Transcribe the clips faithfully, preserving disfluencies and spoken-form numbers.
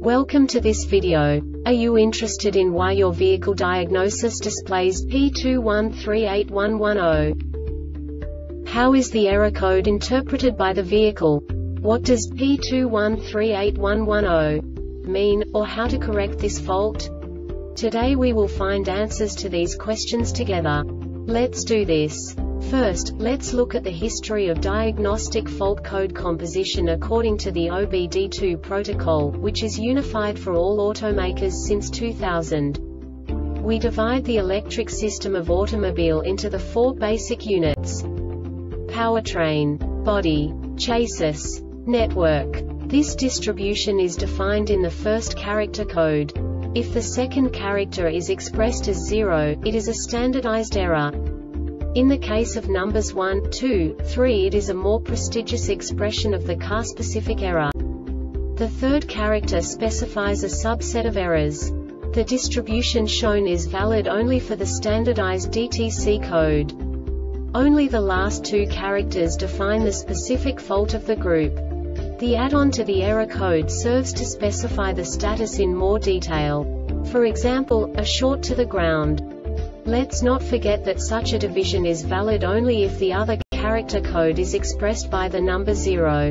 Welcome to this video. Are you interested in why your vehicle diagnosis displays P two one three eight one one zero? How is the error code interpreted by the vehicle? What does P two one three eight one one zero mean, or how to correct this fault? Today we will find answers to these questions together. Let's do this. First, let's look at the history of diagnostic fault code composition according to the O B D two protocol, which is unified for all automakers since two thousand. We divide the electric system of automobile into the four basic units: powertrain, body, chassis, network. This distribution is defined in the first character code. If the second character is expressed as zero, it is a standardized error. In the case of numbers one, two, three, it is a more prestigious expression of the car-specific error. The third character specifies a subset of errors. The distribution shown is valid only for the standardized D T C code. Only the last two characters define the specific fault of the group. The add-on to the error code serves to specify the status in more detail. For example, a short to the ground. Let's not forget that such a division is valid only if the other character code is expressed by the number zero.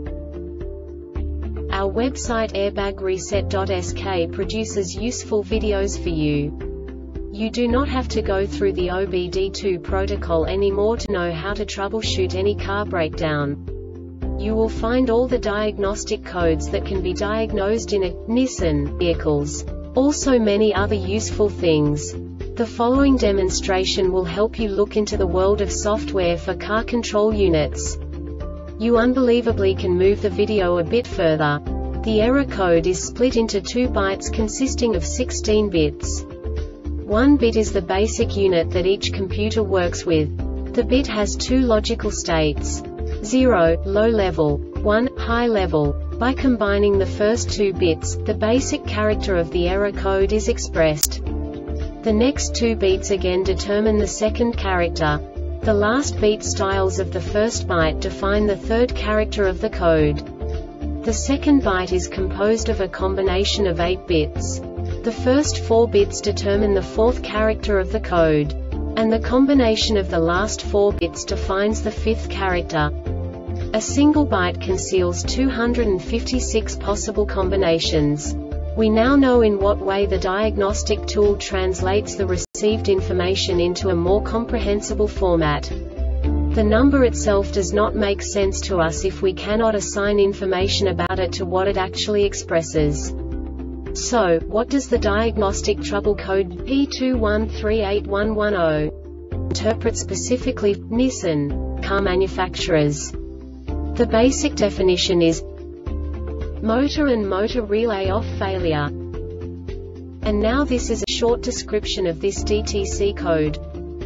Our website airbag reset dot S K produces useful videos for you. You do not have to go through the O B D two protocol anymore to know how to troubleshoot any car breakdown. You will find all the diagnostic codes that can be diagnosed in a Nissan vehicles. Also many other useful things. The following demonstration will help you look into the world of software for car control units. You unbelievably can move the video a bit further. The error code is split into two bytes consisting of sixteen bits. One bit is the basic unit that each computer works with. The bit has two logical states: zero, low level, one, high level. By combining the first two bits, the basic character of the error code is expressed. The next two beats again determine the second character. The last beat styles of the first byte define the third character of the code. The second byte is composed of a combination of eight bits. The first four bits determine the fourth character of the code. And the combination of the last four bits defines the fifth character. A single byte conceals two hundred fifty-six possible combinations. We now know in what way the diagnostic tool translates the received information into a more comprehensible format. The number itself does not make sense to us if we cannot assign information about it to what it actually expresses. So, what does the diagnostic trouble code P two one three eight one one zero interpret specifically for Nissan car manufacturers? The basic definition is motor and motor relay off failure. And now this is a short description of this D T C code.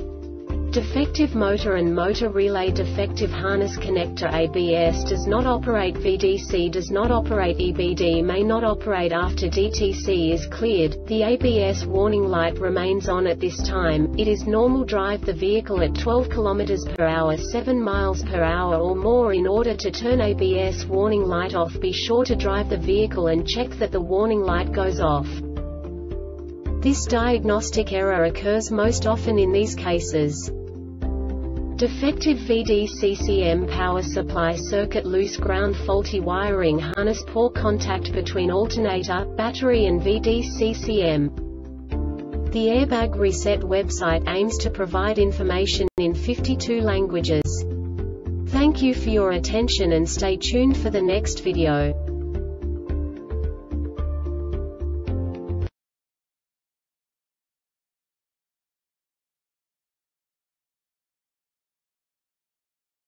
Defective motor and motor relay. Defective harness connector. A B S does not operate. V D C does not operate. E B D may not operate after D T C is cleared. The A B S warning light remains on at this time. It is normal. Drive the vehicle at twelve kilometers per hour, seven miles per hour or more. In order to turn A B S warning light off, be sure to drive the vehicle and check that the warning light goes off. This diagnostic error occurs most often in these cases: defective V D C C M power supply circuit, loose ground, faulty wiring, harness, poor contact between alternator, battery and V D C C M. The Airbag Reset website aims to provide information in fifty-two languages. Thank you for your attention and stay tuned for the next video.